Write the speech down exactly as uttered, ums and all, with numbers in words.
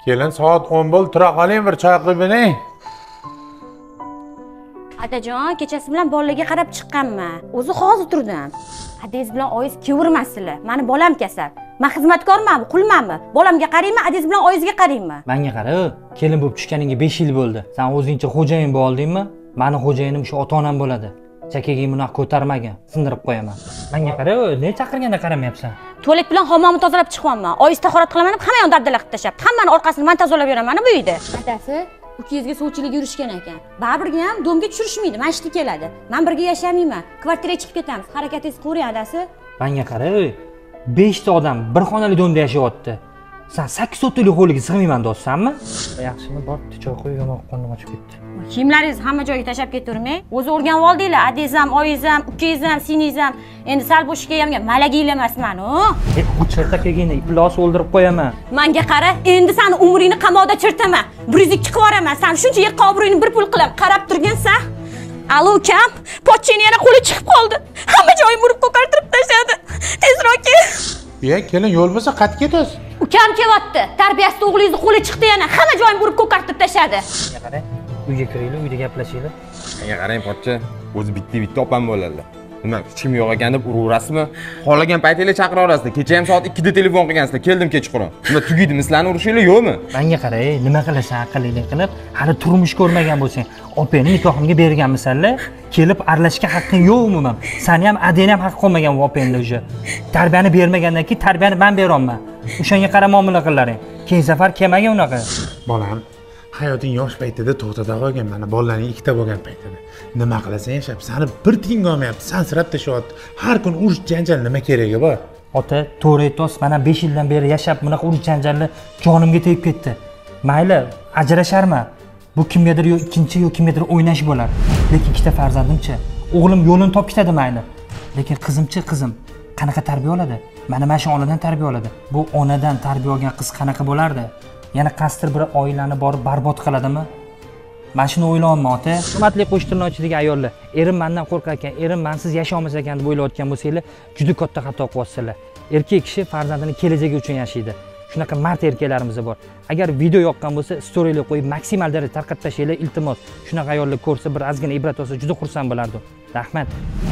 Kelin soat o'n bo'ldi, tura qoling, bir choy qilib bering. Adajon, kechasi bilan bolalarga qarab chiqqanman. O'zi hozir turdim. Adingiz bilan oyingiz kevirmasizlar. Mani bolam kasal. Men xizmatkormanmi, qulmanmi? Bolamga qaraymi, adingiz bilan oyingizga qaraymi? Menga qara, kelin bo'lib tushganingga besh yil bo'ldi. Sen o'zingcha xo'jayin bo'ldingmi? Meni xo'jayinim shu ota-onam bo'ladi. Chakaga bunaqa ko'tarmagan, sindirib qo'yaman. Menga qara, ne chaqirganda qaramayapsan? Tualet bilan hammomni tozalab chiqyapman. Oyingiz tahorat qilaman deb hamma yoqni dabdala qilib tashlab, hammani orqasini men tozalab yuraman bu uyda. Adasi ukangizga sovchilikka yurishgan ekan. Baribirga ham domga tushirishmaydi, mashti keladi. Men birga yashamayman. Kvartiraga chiqib ketamiz. Harakatingizni ko'ring, adasi. Menga qara, besh ta odam bir xonali domda yashayapti. Sen sakkiz so'tlik hovliga sig'mayman deyapsanmi? Yaxshimi, bor, choy qo'ygan qo'lni ochib ketdi. Kiyimlaringizni hamma joyga tashab ketavermang. O'zi o'rganib oldinglar, adingiz ham, oyingiz ham, ukangiz ham, singlingiz ham. Endi sal bo'shga kelganga malaginglar emasman, u. E, bu chertakagini iplos o'ldirib qo'yaman. Menga qara, endi seni umringni qamoqda chirtaman. bir yuz ikki qilib yuboraman. Sen shuncha yer qobriyni bir pul qilib qarab turgansan. Alo, ukam, pochchini yana qo'li chiqib qoldi. Hamma joyim urib ko'kartirib tashladi. Tezroq kel. Ya, kelin yo'l bo'lsa qaytib ketasiz. Ukam kelyapti. Tarbiyasiz o'g'lingizni qo'li chiqdi yana. Hamma joyim urib ko'kartirib tashladi. Menga qara, uyga kiraylik, uyda gaplashaylik. Menga qarang, pochcha, o'zi bitta-bitta opam bo'ladilar. Nima, hech kim yo'q ekan deb uraverasizmi? Xohlagan paytinglar chaqiraverasizlar. Kecha ham soat ikkida telefon qilgansizlar. Keldim kechqurun. Nima tugaydimi? Sizlarni urishinglar yo'qmi? Menga qara, nima qilasan, aqlli qilib, hali turmush ko'rmagan bo'lsang, opangni nikohimga berganmisanlar, kelib aralashishga haqqing yo'q umuman. Seni ham, adeni ham haq qolmagan bu opangda o'sha. Tarbiyani bermagandan keyin tarbiyani men berolman. O'shanga qara muomala qilaring. Keyin safar kelmagan unaqa. Bolam, hayoting yosh paytida to'xtada qolgan, mana bolalarning ikkita bo'lgan paytida. Nima qilasan yashab? Seni bir tiyin olmayapti, sansirab tashyapti. Har kun urush janjal nima keragi bor? Ota, to'g'ri aytasiz, mana besh yildan beri yashab bunaqa urush janjalni jonimga tegib ketdi. Mayli, ajrasharman. Bu kimgadir yo ikkinchi yo kimgadir o'ynash bo'lar. Lekin ikkita farzandimcha, o'g'lim yo'lini topib ketadi mayli. Lekin qizimchi qizim qanaqa tarbiya oladi? Mana mana shu onadan tarbiya oladi. Bu onadan tarbiya olgan qiz qanaqa bo'lardi? Yana qasdir bir oilani borib barbod qiladimi? Men shuni o'ylayapman, ota. Hurmatli qo'shtirnochidagi ayollar, erim mendan qo'rqar ekan, erim mensiz yashay olmas ekan deb o'ylayotgan bo'lsanglar, juda katta xato qilyapsizlar. Erkak kishi farzandining kelajagi uchun yashaydi. Shunaqa mard erkaklarimiz bor. Agar video yoqqan bo'lsa, storylar qo'yib maksimal darajada tarqatib tashlaylar, iltimos. Shunaqa ayollar ko'rsa, bir ozgina ibrat olsa, juda xursand bo'lardim. Rahmat.